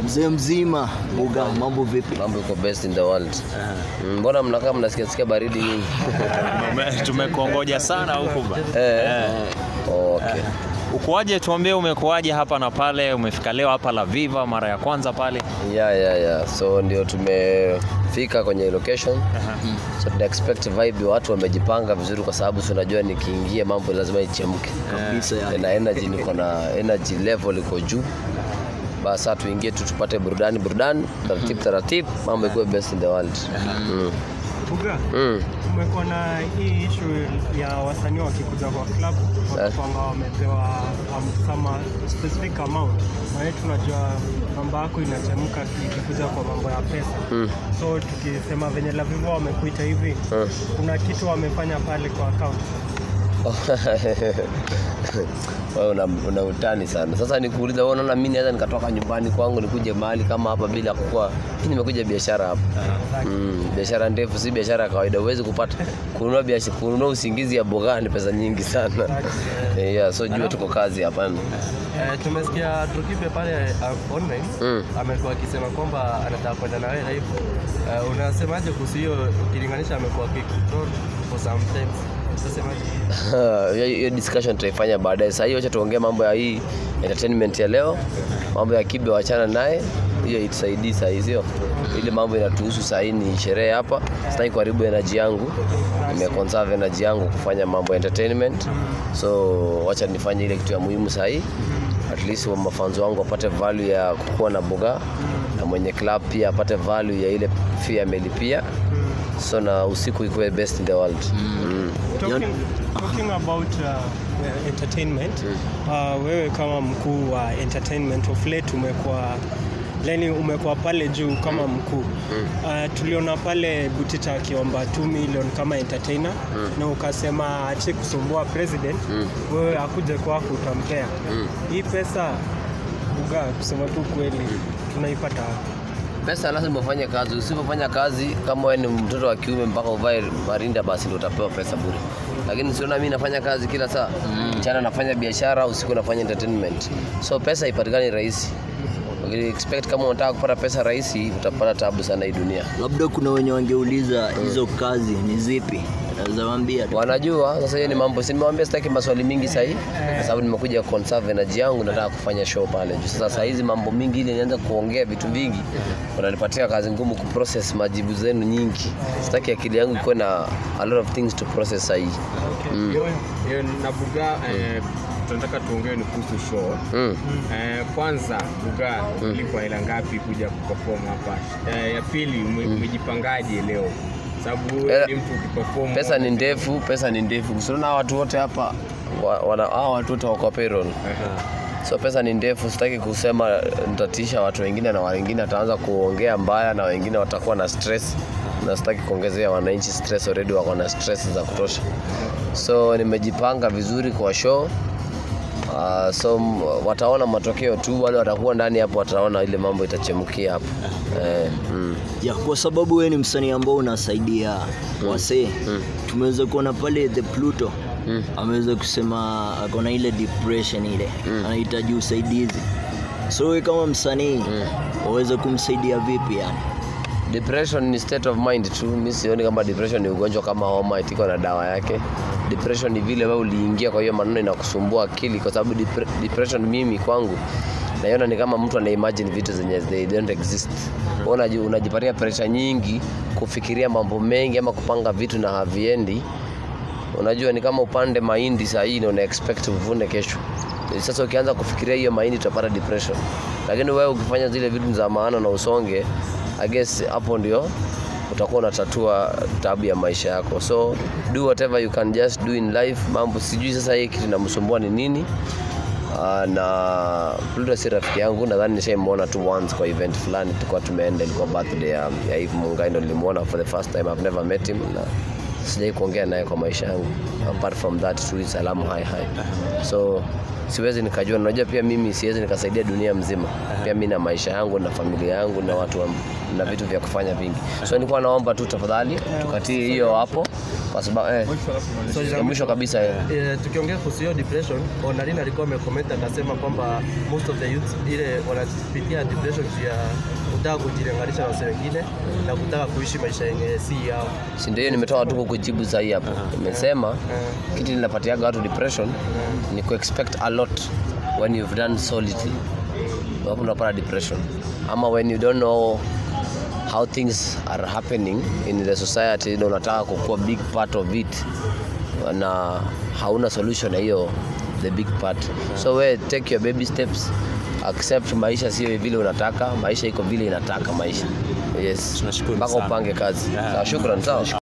Mzee mzima, Buga, mambo vipi? Mambo iko best in the world. Mbona mnakaa mnasikia baridi nyingi? Tumekongoja sana huko ba. Okay. Ukoaje, tuambie umekuaje hapa na pale, umefika leo hapa La Viva mara ya kwanza pale? Yeah. So ndio tumefika kwenye location. So tuna expect vibe, watu wamejipanga vizuri kwa sababu tunajua nikiingia mambo lazima ichemke. Kabisa ya. Na niko na energy level iko juu. Basi tuingie tu tupate burudani, taratibu, mambo iko best in the world. Buga, umekuwa na hii issue ya wasanii wakikuja kwa club wakipanga wamepewa some specific amount. Na tunajua mambo yako inachemka ikikuja kwa mambo ya pesa. So tukisema venye La Viva wamekuita hivi, kuna kitu wamefanya pale kwa account. Wewe una utani sana. Sasa nikuuliza, wewe unaona mimi naweza nikatoka nyumbani kwangu nikuje mahali kama hapa bila kukua? Mimi nimekuja biashara hapa. Biashara ndefu, si biashara kawaida. Uweze kupata kununua usingizi ya Bogani pesa nyingi sana. So jua tuko kazi hapa. Tumesikia Tukipe pale online amekuwa akisema kwamba anataka kwenda na wewe live. Unasemaje kuhusu hiyo ukilinganisha amekuwa control for some times? Hiyo discussion tutaifanya baadaye. Sasa hiyo acha tuongee mambo ya hii entertainment ya leo. Mambo ya Kibe wachana naye. Hiyo itusaidie sasa hizo. Ile mambo inatuhusu sasa ni sherehe hapa. Sitaki kuharibu energy yangu. Nimeconserve energy yangu kufanya mambo entertainment. So acha nifanye ile kitu ya muhimu sasa hii. At least wa mafans wangu wapate value ya kukua na Boga, na mwenye club pia apate value ya ile fee amelipia. So na usiku ikuwe best in the world. Talking about entertainment, wewe kama mkuu wa entertainment of late umekuwa pale juu kama mkuu. Tuliona pale Butita akiomba 2 million kama entertainer, na ukasema ache kusumbua president, wewe akuje kwako utampea. Hii pesa Buga, kusema tu kweli, tunaipata pesa lazima ufanye kazi. Usipofanya kazi, kama wewe ni mtoto wa kiume mpaka uvae marinda, basi ndio utapewa pesa bure. Lakini siona mimi nafanya kazi kila saa. Mchana nafanya biashara, usiku nafanya entertainment. So pesa ipatikani rahisi. Expect kama unataka kupata pesa rahisi, utapata taabu sana hii dunia. Labda kuna wenye wangeuliza hizo kazi ni zipi? Nazawaambia wanajua. Sasa hiyo ni mambo, si nimewambia sitaki maswali mingi sasa hivi kwa sababu nimekuja conserve energy yangu, nataka kufanya show pale. Sasa hizi mambo mingi ile nianza kuongea vitu vingi, unanipatia kazi ngumu kuprocess majibu zenu nyingi. Sitaki akili yangu iko na a lot of things to process sasa hivi. Na Buga, tunataka tuongee ni kuhusu show. Kwanza Buga, ulikuwa hela ngapi kuja kuperform hapa? Ya pili, umejipangaje leo? Sababu ni mtu ukiperform. Pesa ni ndefu. Usiona watu wote hapa watu wote wako payroll. So pesa ni ndefu. Sitaki kusema nitatisha watu wengine, na wengine wataanza kuongea mbaya, na wengine watakuwa na stress, na sitaki kuongezea wananchi stress. Already wako na stress za kutosha. So nimejipanga vizuri kwa show. So wataona matokeo tu, wale watakuwa ndani hapo wataona ile mambo itachemkia hapo. Kwa sababu wewe ni msanii ambao unasaidia wasee. Tumeweza kuona pale the Pluto ameweza kusema akona ile depression ile, anahitaji usaidizi. So wewe kama msanii waweza kumsaidia vipi yani? Depression ni state of mind tu. Mimi sioni kama depression ni ugonjwa kama homa iko na dawa yake. Depression ni vile wewe uliingia kwa hiyo maneno inakusumbua akili, kwa sababu depression mimi kwangu naiona ni kama mtu anaimagine vitu zenye they don't exist. Unajipatia pressure nyingi kufikiria mambo mengi ama kupanga vitu na haviendi. Unajua ni kama upande mahindi saa hii na una expect uvune kesho. Sasa ukianza kufikiria hiyo mahindi utapata depression. Lakini wewe ukifanya zile vitu za maana na usonge, I guess hapo ndio utakuwa unatatua taabu ya maisha yako. So do whatever you can just do in life. Mambo sijui sasa hii kitu inamsumbua ni nini. Na Pluto si rafiki yangu, nadhani nishamuona tu once kwa event fulani tulikuwa tumeenda, ilikuwa birthday ya Eve Mungai, ndo nilimuona for the first time. I've never met him na sijai kuongea naye kwa maisha yangu. Apart from that tu salamu hi. So siwezi nikajua. Unajua pia mimi siwezi nikasaidia dunia mzima. Pia mimi na maisha yangu na familia yangu na watu na vitu vya kufanya vingi. So nilikuwa naomba tu tafadhali tukatie hiyo hapo kwa sababu mwisho kabisa tukiongea kuhusu hiyo depression, Onalina alikuwa amecomment akasema kwamba most of the youth ile wanapitia depression ya kutaka kujilinganisha na watu wengine na kutaka kuishi maisha yenye si yao. Si ndio nimetoa tu kujibu sahihi hapo. Nimesema kitu ninapatiaga watu depression ni ku expect a lot when you've done so little. Hapo unapata depression. Ama when you don't know how things are happening in the society, ndio unataka kukuwa big part of it na hauna solution hiyo the big part. So we take your baby steps, accept maisha sio vile unataka, maisha iko vile inataka maisha. Yes, tunashukuru sana. Mpaka upange kazi. Sawa, shukrani. Sawa.